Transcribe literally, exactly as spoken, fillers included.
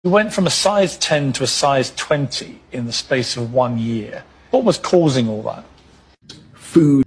You went from a size ten to a size twenty in the space of one year. What was causing all that? Food.